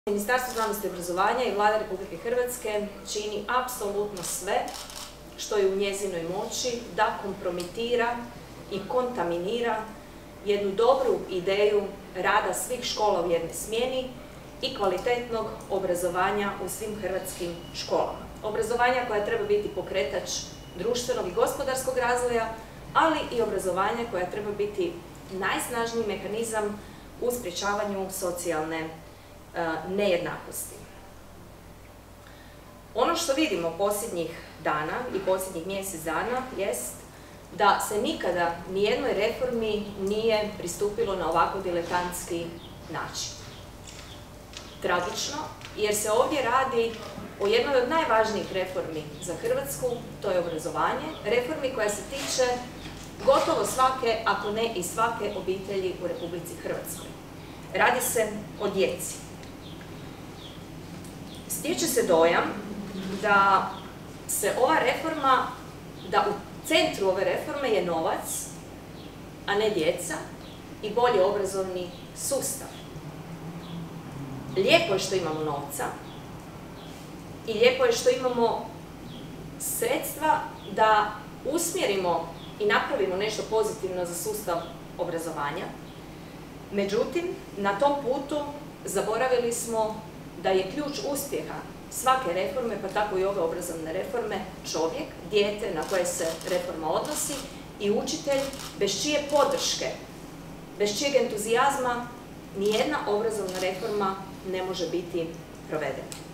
Ministarstvo znanosti i obrazovanja i Vlada Republike Hrvatske čini apsolutno sve što je u njezinoj moći da kompromitira i kontaminira jednu dobru ideju rada svih škola u jednoj smjeni i kvalitetnog obrazovanja u svim hrvatskim školama. Obrazovanja koja treba biti pokretač društvenog i gospodarskog razvoja, ali i obrazovanja koja treba biti najsnažniji mehanizam u sprječavanju socijalne nejednakosti. Ono što vidimo posljednjih dana i posljednjih mjesec dana jest da se nikada nijednoj reformi nije pristupilo na ovako diletantski način. Tragično, jer se ovdje radi o jednoj od najvažnijih reformi za Hrvatsku, to je obrazovanje, reformi koja se tiče gotovo svake, ako ne i svake obitelji u Republici Hrvatskoj. Radi se o djeci. Stječe se dojam da se ova reforma, da u centru ove reforme je novac, a ne djeca i bolji obrazovni sustav. Lijepo je što imamo novca i lijepo je što imamo sredstva da usmjerimo i napravimo nešto pozitivno za sustav obrazovanja. Međutim, na tom putu zaboravili smo da je ključ uspjeha svake reforme, pa tako i ove obrazovne reforme, čovjek, dijete na koje se reforma odnosi i učitelj, bez čije podrške, bez čijeg entuzijazma nijedna obrazovna reforma ne može biti provedena.